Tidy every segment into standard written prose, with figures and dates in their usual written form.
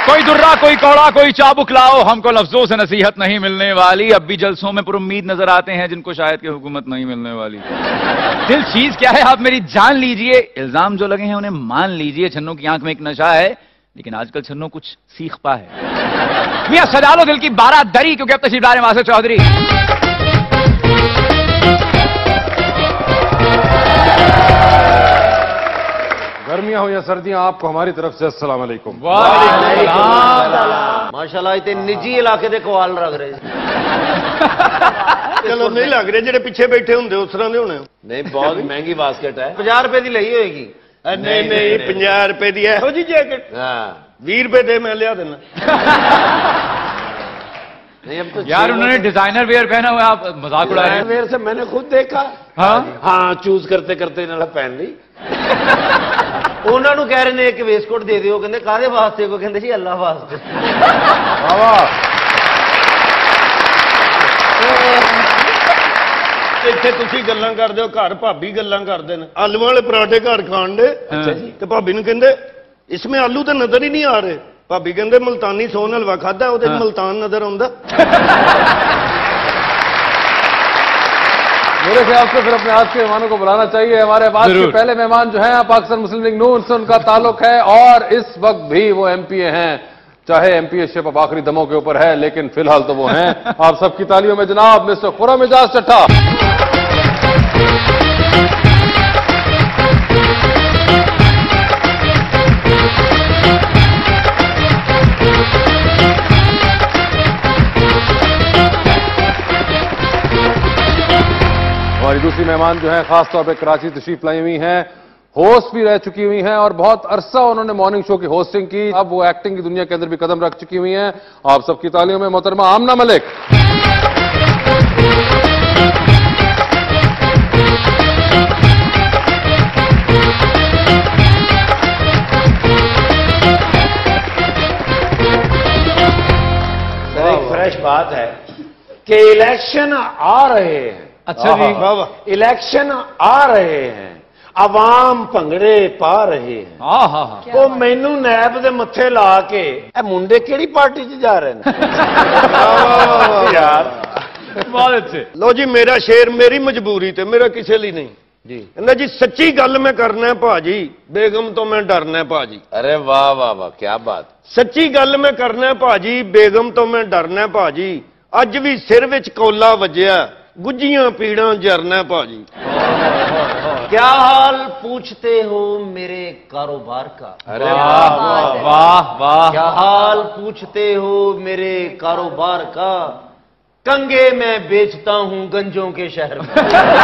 कोई दुर्रा, कोई कौड़ा, कोई चाबुक लाओ, हमको लफ्जों से नसीहत नहीं मिलने वाली। अब भी जलसों में पुरुम्मीद नजर आते हैं जिनको शायद की हुकूमत नहीं मिलने वाली। दिल चीज क्या है आप मेरी जान लीजिए, इल्जाम जो लगे हैं उन्हें मान लीजिए। छन्नों की आंख में एक नशा है, लेकिन आजकल छन्नों कुछ सीख पा है। मियां सजा लो दिल की 12 दरी, क्योंकि अब तशरीफ ला रहे माज़ाक़ चौधरी। गर्मियां हो या सर्दियां, आपको हमारी तरफ से अस्सलाम वालेकुम। माशाल्लाह इतने निजी इलाके दे कवाल लग रहे। चलो नहीं लग रहे, जेडे पिछे बैठे होंगे उस तरह के होने। नहीं, बहुत महंगी बास्केट है, 50 रुपए की ली होगी। नहीं नहीं, 50 रुपए की है जी जैकेट। 20 रुपए दे, मैं लिया देना। नहीं अब तो यार उन्होंने डिजाइनर वेयर पहना हुआ, आप मजाक उड़ा रहे हैं। वेयर से मैंने खुद देखा। हाँ चूज करते करते इन्होंने पहन ली। उन्होंने कह रहे ने एक वेस्टकोट दे दियो, कहते कादे वास्ते, को कहते जी अल्लाह वास्ते। ਇੱਥੇ ਤੁਸੀਂ ਗੱਲਾਂ ਕਰਦੇ ਹੋ, ਘਰ ਭਾਬੀ ਗੱਲਾਂ ਕਰਦੇ ਨੇ। ਆਲੂ ਵਾਲੇ ਪਰਾਠੇ ਘਰ ਖਾਣ ਦੇ ਤੇ ਭਾਬੀ ਨੂੰ ਕਹਿੰਦੇ ਇਸਮੇ ਆਲੂ ਤਾਂ ਨਜ਼ਰ ਹੀ ਨਹੀਂ ਆ ਰਹੇ। ਭਾਬੀ ਕਹਿੰਦੇ ਮਲਤਾਨੀ ਸੋਨ ਹਲਵਾ ਖਾਦਾ, ਉਹਦੇ ਮਲਤਾਨ ਨਜ਼ਰ ਆਉਂਦਾ। मेरे ख्याल से फिर अपने आज के मेहमानों को बुलाना चाहिए। हमारे पास के पहले मेहमान जो हैं पाकिस्तान मुस्लिम लीग नून से उनका ताल्लुक है और इस वक्त भी वो एमपीए हैं, चाहे एमपीए शिप अब आखिरी दमों के ऊपर है, लेकिन फिलहाल तो वो हैं। आप सबकी तालियों में जनाब मिस्टर खुर्रम एजाज चट्टा। हमारी दूसरी मेहमान जो है खासतौर पर कराची तशरीफ लाई हुई हैं, होस्ट भी रह चुकी हुई हैं और बहुत अरसा उन्होंने मॉर्निंग शो की होस्टिंग की। अब वो एक्टिंग की दुनिया के अंदर भी कदम रख चुकी हुई हैं। आप सबकी तालियों में मोहतरमा आमना मलिक। एक फ्रेश बात है कि इलेक्शन आ रहे हैं। अच्छा जी, इलेक्शन आ रहे हैं, आवाम भंगड़े पा रहे हैं। तो मैनू नैब दे मत्थे ला के ए मुंडे केड़ी पार्टी च जा रहे हैं। यार बहुत अच्छे। लो जी, मेरा शेर मेरी मजबूरी ते मेरा किसी लिए नहीं जी। कहना जी सच्ची गल मैं करना है भाजी, बेगम तो मैं डरना है भाजी। अरे वाह वाह वाह, क्या बात। सच्ची गल मैं करना है भाजी, बेगम तो मैं डरना है भाजी। अज भी सिर विच कोला वजिया, गुज्जियां पीड़ां जरना है भाजी। क्या हाल पूछते हो मेरे कारोबार का। अरे वाह वाह वाह वाह। क्या हाल पूछते हो मेरे कारोबार का, कंगे मैं बेचता हूं गंजों के शहर में।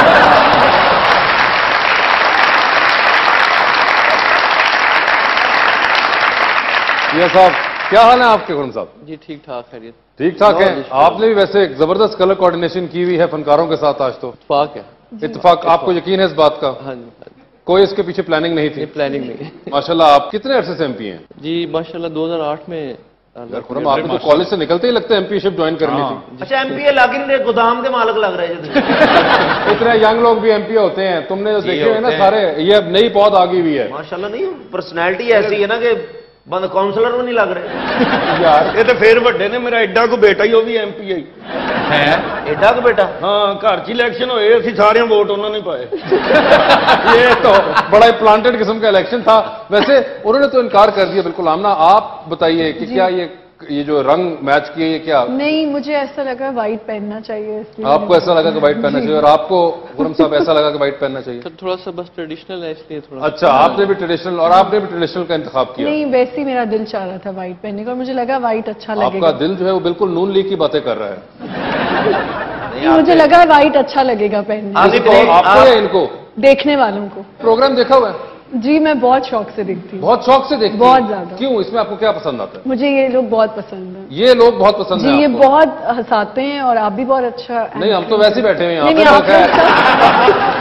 ये साहब क्या हाल है आपके खुर्रम साहब? जी ठीक ठाक खैरियत। ठीक ठाक है। आपने भी वैसे एक जबरदस्त कलर कोऑर्डिनेशन की हुई है फनकारों के साथ आज तो। इत्तेफाक है। इत्तेफाक, आपको यकीन है इस बात का? हाँ जी, कोई इसके पीछे प्लानिंग नहीं थी? प्लानिंग नहीं। माशाल्लाह। आप कितने अरसे से एमपी हैं? जी माशाल्लाह 2008 में। खुर्रम आपने तो कॉलेज से निकलते ही लगता है एमपीशिप ज्वाइन करनी थी। अच्छा एमपीए लागिन गोदाम के मालिक लग रहे हैं। इतने यंग लोग भी एमपी होते हैं, तुमने जो देखे हुए ना सारे, ये अब नई पौध आ गई हुई है। माशाल्लाह। नहीं पर्सनैलिटी ऐसी है ना कि बंद काउंसलर भी नहीं लग रहे यार। ये तो फिर बड़े ने, मेरा एडा को बेटा ही, वो भी एमपी है। एडा को बेटा? हाँ, घर च इलेक्शन होए, असि सारे वोट उन्होंने पाए। ये तो बड़ा ही प्लांटेड किस्म का इलेक्शन था। वैसे उन्होंने तो इनकार कर दिया बिल्कुल। आमना आप बताइए कि क्या ये जो रंग मैच किए, ये क्या? नहीं, मुझे ऐसा लगा व्हाइट पहनना चाहिए, इसलिए। आपको ऐसा लगा कि व्हाइट पहनना चाहिए और आपको खुर्रम साहब ऐसा लगा कि व्हाइट पहनना चाहिए? तो थोड़ा सा बस ट्रेडिशनल है इसलिए थोड़ा। अच्छा, आपने भी ट्रेडिशनल, और आपने भी ट्रेडिशनल का इंतखाब किया? नहीं, वैसे ही मेरा दिल चाह रहा था व्हाइट पहनने का और मुझे लगा व्हाइट अच्छा लगेगा। आपका दिल जो है वो बिल्कुल नून लीग की बातें कर रहा है। मुझे लगा व्हाइट अच्छा लगेगा पहनने। आपको या इनको? देखने वालों को। प्रोग्राम देखा हुआ है? जी मैं बहुत शौक से देखती हूँ। बहुत शौक से देखती हूँ? बहुत ज्यादा। क्यों, इसमें आपको क्या पसंद आता है? मुझे ये लोग बहुत पसंद है। ये लोग बहुत पसंद है जी, ये आपको? बहुत हंसाते हैं और आप भी बहुत अच्छा। नहीं, हम तो वैसे ही बैठे हुए हैं। नहीं, आप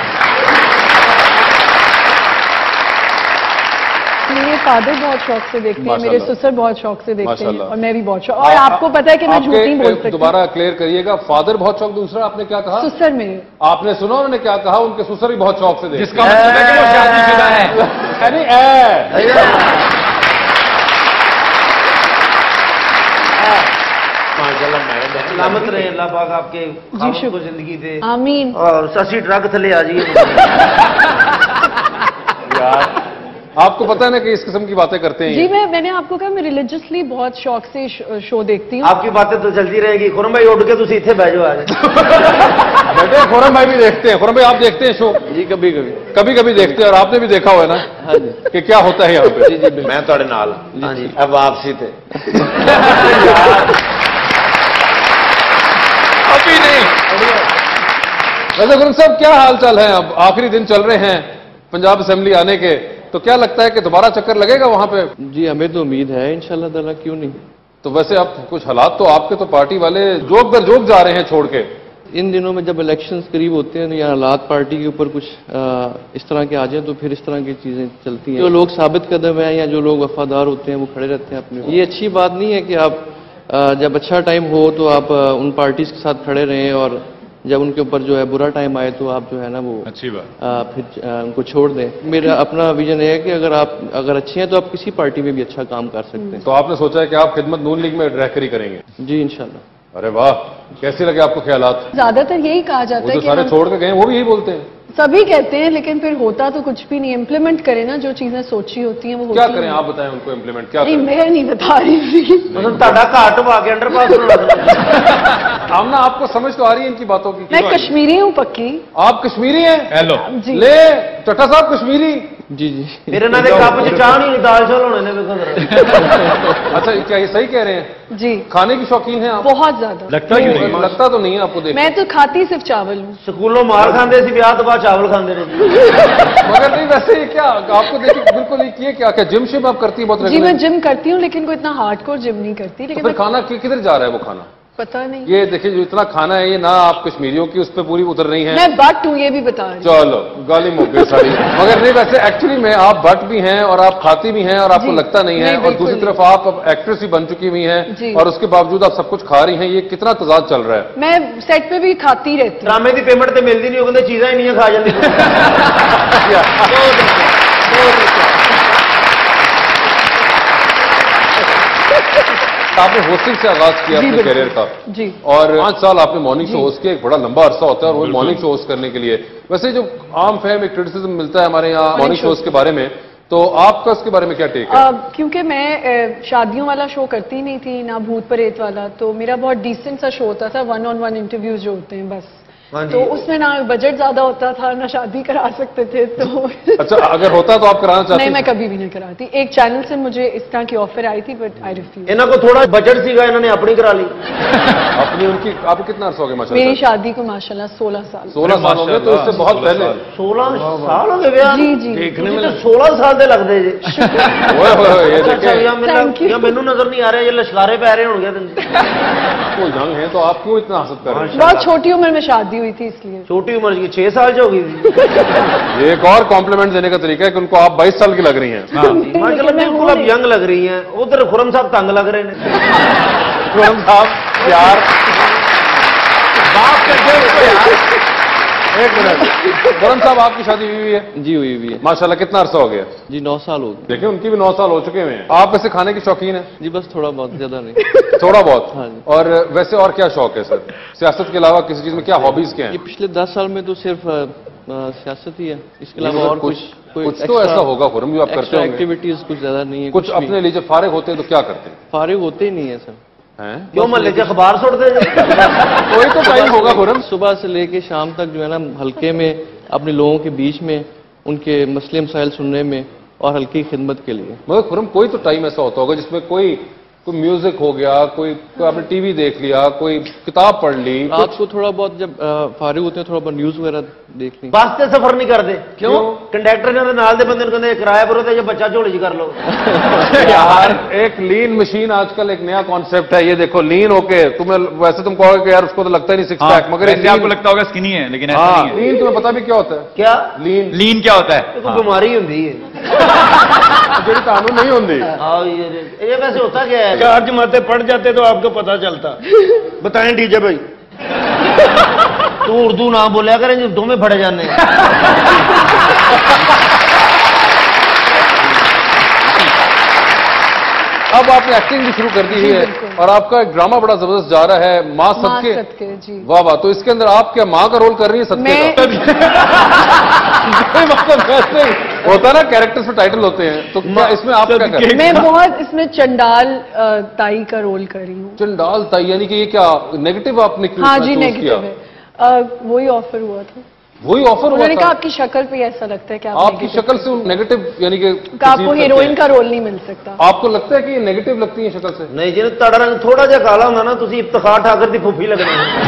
मेरे फादर बहुत शौक से देखते हैं, मेरे ससुर बहुत शौक से देखते हैं और मैं भी बहुत शौक। और आपको पता है कि मैं झूठ नहीं बोल सकती। दोबारा क्लियर करिएगा, फादर बहुत शौक, दूसरा आपने क्या कहा? ससुर मेरे। आपने सुना उन्होंने क्या कहा? उनके ससुर भी बहुत शौक से देखते हैं। जिसका मतलब है कि वो शादीशुदा है। सलामत रहे अल्लाह पाक आपके खामोश को जिंदगी दे, आमीन। और ससी ट्रक थले आ जाइए। यार आपको पता है ना कि इस किस्म की बातें करते हैं। जी मैंने आपको कहा मैं रिलीजियसली बहुत शौक से शो देखती हूँ। आपकी बातें तो चलती रहेगी। खुरम भाई उठ के तुम इतने बह जाओ आज। बेटे खुरम भाई भी देखते हैं। खुरम भाई आप देखते हैं शो? जी कभी कभी देखते हैं। और आपने भी देखा हुआ है ना? हाँ जी। कि क्या होता है यहाँ पे? जी जी मैं थोड़े नाल। हाँ जी। अब वापसी थे। अभी नहीं। वैसे खुरम साहब क्या हाल चाल है? अब आखिरी दिन चल रहे हैं पंजाब असेंबली आने के, तो क्या लगता है कि दोबारा चक्कर लगेगा वहां पे? जी हमें तो उम्मीद है इंशाल्लाह ताला, क्यों नहीं। तो वैसे अब कुछ हालात तो आपके तो पार्टी वाले जोक दर जोक जा रहे हैं छोड़ के। इन दिनों में जब इलेक्शंस करीब होते हैं या हालात पार्टी के ऊपर कुछ इस तरह के आ जाए तो फिर इस तरह की चीजें चलती हैं। जो लोग साबित कदम हैं या जो लोग वफादार होते हैं वो खड़े रहते हैं अपने। ये अच्छी बात नहीं है कि आप जब अच्छा टाइम हो तो आप उन पार्टीज के साथ खड़े रहें और जब उनके ऊपर जो है बुरा टाइम आए तो आप जो है ना वो अच्छी बात फिर उनको छोड़ दें। मेरा अपना विजन है कि अगर अच्छे हैं तो आप किसी पार्टी में भी अच्छा काम कर सकते हैं। तो आपने सोचा है कि आप खिदमत नून लीग में रहकर ही करेंगे? जी इंशाल्लाह। अरे वाह, कैसे लगे आपको ख्यालात? ज्यादातर यही कहा जाता है जो सारे छोड़ के गए वो भी यही बोलते हैं। सभी कहते हैं, लेकिन फिर होता तो कुछ भी नहीं। इम्प्लीमेंट करें ना, जो चीजें सोची होती हैं वो क्या करें? आप बताएं उनको इम्प्लीमेंट क्या नहीं, करें? मैं नहीं बता रही थी। मतलब ताड़ा घाट वा के अंडरपास। आमना आपको समझ तो आ रही है इनकी बातों की? मैं कश्मीरी हूँ पक्की। आप कश्मीरी हैं? हेलो जी। ले चट्टा साहब कश्मीरी। जी जी मेरे ना कप च चाह नहीं, दाल चावल होने ने। अच्छा क्या ये सही कह रहे हैं? जी। खाने की शौकीन हैं आप? बहुत ज्यादा। लगता क्यों नहीं? लगता तो नहीं है आपको देख। मैं तो खाती सिर्फ चावल हूँ। स्कूलों मार खाते सी, ब्याह तो बाद चावल खाते रहे। मगर नहीं वैसे ये क्या आपको देखिए बिल्कुल ये किए क्या जिम शिम आप करती है बहुत? जी मैं जिम करती हूँ, लेकिन कोई इतना हार्डकोर जिम नहीं करती। लेकिन फिर खाना किधर जा रहा है वो खाना? पता नहीं। ये देखिए जो इतना खाना है ये ना आप कश्मीरियों की उस पर पूरी उतर रही हैं। मैं बट हूँ ये भी बता रही हूँ। चलो गाली मुक गई सारी। मगर नहीं वैसे एक्चुअली में आप बट भी हैं और आप खाती भी हैं और आपको लगता नहीं है, और दूसरी तरफ आप अब एक्ट्रेस भी बन चुकी हुई हैं और उसके बावजूद आप सब कुछ खा रही हैं। ये कितना तजाद चल रहा है? मैं सेट पे भी खाती रहती हूँ। ड्रामे की पेमेंट तो मिलती नहीं, वो कहते चीजें ही नहीं खा जाती। आपने होस्टिंग से आगाज किया अपने करियर का जी, और 5 साल आपने मॉर्निंग शो होस्ट किया। एक बड़ा लंबा अरसा होता है और वो मॉर्निंग शो होस्ट करने के लिए वैसे जो आम फैम एक क्रिटिसिज्म मिलता है हमारे यहाँ मॉर्निंग शोज के बारे में, तो आपका उसके बारे में क्या टेक है? क्योंकि मैं शादियों वाला शो करती नहीं थी ना भूत प्रेत वाला, तो मेरा बहुत डिसेंट सा शो होता था, 1-on-1 इंटरव्यूज जो होते हैं बस। तो उसमें ना बजट ज्यादा होता था ना शादी करा सकते थे। तो अच्छा अगर होता तो आप कराना चाहते? नहीं, मैं कभी भी नहीं कराती। एक चैनल से मुझे इस तरह की ऑफर आई थी बट आई रिफ्यूज। इन्हों को थोड़ा बजट सीगा, इन्होंने अपनी करा ली। अपनी उनकी आपको कितना अर्सा हो गया? माशाल्लाह मेरी शादी को माशाल्लाह 16 साल। 16 साल हो गए, तो इससे बहुत पहले 16 साल हो गए। जी जी देखने में तो 16 साल दे लगते जी। ये देखिए मैनू नजर नहीं आ रहा, ये लश्कारे पै रहे होंगे। वो यंग है तो आप क्यों इतना हसद कर रहे हैं? बहुत छोटी उम्र में शादी हुई थी इसलिए। छोटी उम्र की 6 साल जो होगी थी। ये एक और कॉम्प्लीमेंट देने का तरीका है कि उनको आप 22 साल की लग रही हैं। माशाल्लाह बिल्कुल अब यंग लग रही हैं। उधर खुरम साहब तंग लग रहे हैं। खुरम साहब यार बात करते हैं यार। एक मिनट खुरम साहब, आपकी शादी हुई है? जी हुई हुई है माशाल्लाह। कितना अरसा हो गया? जी 9 साल हो गए। देखिए उनकी भी 9 साल हो चुके हैं। आप वैसे खाने की शौकीन है? जी बस थोड़ा बहुत, ज्यादा नहीं। थोड़ा बहुत? हाँ जी। और वैसे और क्या शौक है सर? सियासत के अलावा किसी चीज में क्या हॉबीज क्या ये हैं? पिछले 10 साल में तो सिर्फ सियासत ही है, इसके अलावा और कुछ कुछ तो ऐसा होगा खुरम जो आप करते होंगे। एक्टिविटीज कुछ ज्यादा नहीं है। कुछ अपने लिए जब फारिग होते हैं तो क्या करते हैं? फारिग होते ही नहीं है सर। हैं? क्यों मोहल्ले के अखबार छोड़ते? कोई तो टाइम होगा खुरम। सुबह से लेके शाम तक जो है ना हल्के में अपने लोगों के बीच में उनके मसले मसाइल सुनने में और हल्की खिदमत के लिए। मगर खुरम कोई तो टाइम ऐसा होता होगा जिसमें कोई म्यूजिक हो गया, कोई आपने टीवी देख लिया, कोई किताब पढ़ ली। आपको थोड़ा बहुत जब फारिग होते हैं थोड़ा बहुत न्यूज वगैरह देख ली। बस से सफर नहीं करते क्यों? कंडक्टर ने नाल दे बंदे कहते किराया पर होता है, बच्चा झोली जी कर लो। यार एक लीन मशीन आजकल एक नया कॉन्सेप्ट है। ये देखो लीन होके तुम्हें वैसे तुम कहोगे कि यार उसको तो लगता ही नहीं 6 पैक, मगर ऐसे आपको लगता होगा स्किनी है, लेकिन ऐसा नहीं है। लीन तुम्हें पता भी क्या होता है? क्या लीन? लीन क्या होता है? कोई बीमारी होती है जो कानून नहीं होती। ये वैसे होता क्या है? 4 जमातें पढ़ जाते तो आपको पता चलता। बताएं डीजे भाई। तू उर्दू ना बोलिया करें जो तुम्हें फड़े जाने। अब आपने एक्टिंग भी शुरू कर दी है और आपका एक ड्रामा बड़ा जबरदस्त जा रहा है, माँ सदके। जी वाह वाह। तो इसके अंदर आप क्या माँ का रोल कर रही है सदके का? मतलब वैसे होता ना कैरेक्टर्स में टाइटल होते हैं, तो क्या इसमें आप क्या कर रही हैं? मैं बहुत इसमें चंडाल ताई का रोल कर रही हूँ। चंडाल ताई यानी कि ये क्या नेगेटिव आपने क्यों? हाँ जी नेगेटिव है। वही ऑफर हुआ था। वही ऑफर हुआ उन्होंने था? कहा आपकी शक्ल पे ऐसा लगता है कि आपकी शक्ल से नेगेटिव यानी कि आपको हीरोइन का रोल नहीं मिल सकता। आपको लगता है कि ये नेगेटिव लगती है शक्ल से? नहीं जी, तड़ा रंग थोड़ा जा काला होना ना, तुसी इफ्तिखार ठाकर दी फुफी लगनी है।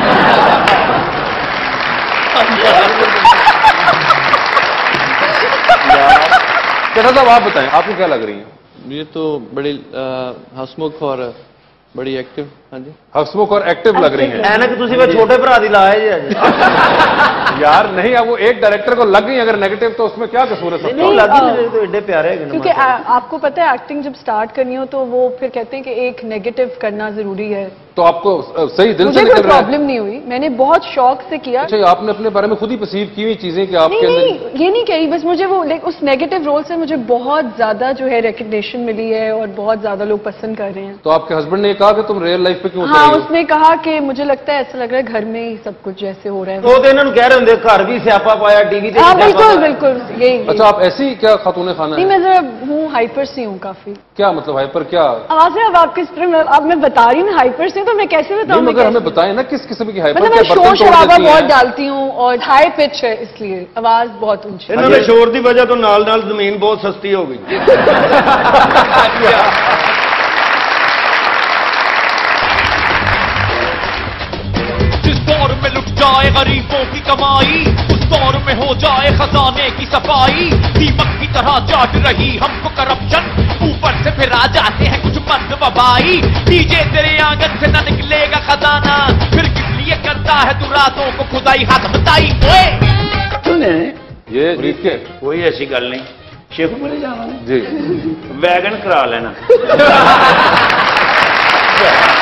कैसा साहब आप बताएं, आपको क्या लग रही है? ये तो बड़ी हंसमुख और बड़ी एक्टिव। हाँ जी, हंसमुख और एक्टिव लग रही है। ऐनक तुसी वो छोटे भरा दी लाया जी यार नहीं, अब वो एक डायरेक्टर को लग गई अगर नेगेटिव, तो उसमें क्या कसूर है? नहीं लगी मेरे तो एडे प्यारे है। क्योंकि आपको पता है एक्टिंग जब स्टार्ट करनी हो तो वो फिर कहते हैं कि एक नेगेटिव करना जरूरी है। तो आपको सही दिल से मुझे कोई प्रॉब्लम नहीं हुई, मैंने बहुत शौक से किया। अच्छा, आपने अपने बारे में खुद ही परसीव की हुई चीजें कि आपके अंदर? नहीं, ये नहीं कही, बस मुझे वो उस नेगेटिव रोल से मुझे बहुत ज्यादा जो है रिकग्निशन मिली है और बहुत ज्यादा लोग पसंद कर रहे हैं। तो आपके हस्बैंड ने कहा कि तुम रियल लाइफ पे क्यों? हाँ, उसने कहा कि मुझे लगता है ऐसा लग रहा है घर में ही सब कुछ जैसे हो रहा है। तो इन्होंने कह रहे होंगे घर भी स्यापा पाया, टीवी हाँ बिल्कुल बिल्कुल यही। अच्छा, आप ऐसी क्या खातून खाना? नहीं, मैं जरा हूँ हाइपर सी हूँ काफी। क्या मतलब हाइपर? क्या आवाज है? अब आप किस तरह, अब मैं बता रही हूँ हाइपर से, तो मैं कैसे बताऊँ? मगर हमें बताएं ना किस किस्म की हाइपर? मतलब मैं शोर शराबा बहुत डालती हूँ और हाई पिच है, इसलिए आवाज बहुत ऊंची। इन्होंने शोर की वजह तो नाल नाल जमीन बहुत सस्ती हो गई। जिस दौर में लुट जाए गरीबों की कमाई, उस दौर में हो जाए खजाने की सफाई। दीमक की तरह चाट रही हमको करप्शन, ऊपर से फिर आ जाते हैं कुछ मर्द वबाई। डीजे तेरे आंगन से न निकलेगा खजाना, फिर किस लिए करता है तू रातों को खुदाई? हाथ बताई सुने ये रीत के कोई ऐसी गल नहीं, शेखपुरे जाना जी, वैगन करा लेना।